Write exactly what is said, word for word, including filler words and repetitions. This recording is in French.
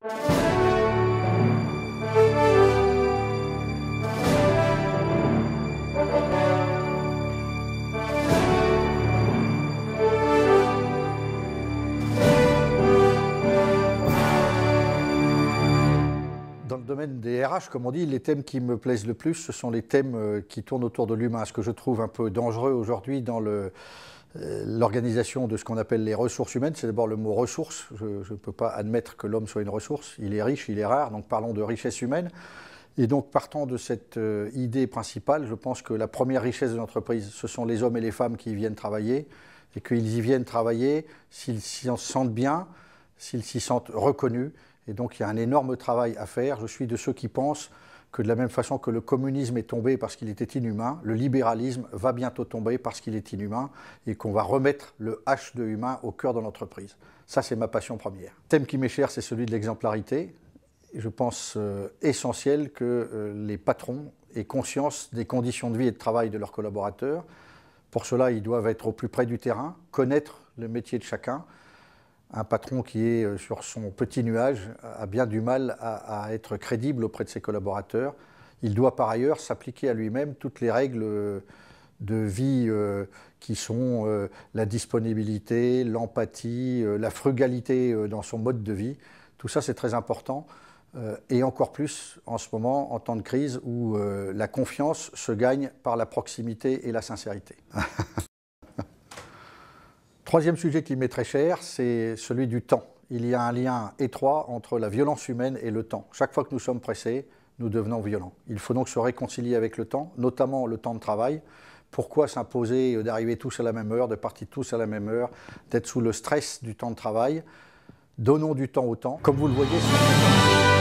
Dans le domaine des R H, comme on dit, les thèmes qui me plaisent le plus, ce sont les thèmes qui tournent autour de l'humain. Ce que je trouve un peu dangereux aujourd'hui dans le, euh, l'organisation de ce qu'on appelle les ressources humaines, c'est d'abord le mot ressources. Je ne peux pas admettre que l'homme soit une ressource. Il est riche, il est rare, donc parlons de richesse humaine. Et donc, partant de cette euh, idée principale, je pense que la première richesse de l'entreprise, ce sont les hommes et les femmes qui y viennent travailler, et qu'ils y viennent travailler s'ils s'y sentent bien, s'ils s'y sentent reconnus. Et donc, il y a un énorme travail à faire. Je suis de ceux qui pensent que de la même façon que le communisme est tombé parce qu'il était inhumain, le libéralisme va bientôt tomber parce qu'il est inhumain et qu'on va remettre le H de humain au cœur de l'entreprise. Ça, c'est ma passion première. Le thème qui m'est cher, c'est celui de l'exemplarité. Je pense euh, essentiel que euh, les patrons aient conscience des conditions de vie et de travail de leurs collaborateurs. Pour cela, ils doivent être au plus près du terrain, connaître le métier de chacun. Un patron qui est sur son petit nuage a bien du mal à, à être crédible auprès de ses collaborateurs. Il doit par ailleurs s'appliquer à lui-même toutes les règles de vie euh, qui sont euh, la disponibilité, l'empathie, euh, la frugalité euh, dans son mode de vie. Tout ça, c'est très important. Euh, et encore plus en ce moment, en temps de crise, où euh, la confiance se gagne par la proximité et la sincérité. Troisième sujet qui m'est très cher, c'est celui du temps. Il y a un lien étroit entre la violence humaine et le temps. Chaque fois que nous sommes pressés, nous devenons violents. Il faut donc se réconcilier avec le temps, notamment le temps de travail. Pourquoi s'imposer d'arriver tous à la même heure, de partir tous à la même heure, d'être sous le stress du temps de travail? Donnons du temps au temps. Comme vous le voyez, c'est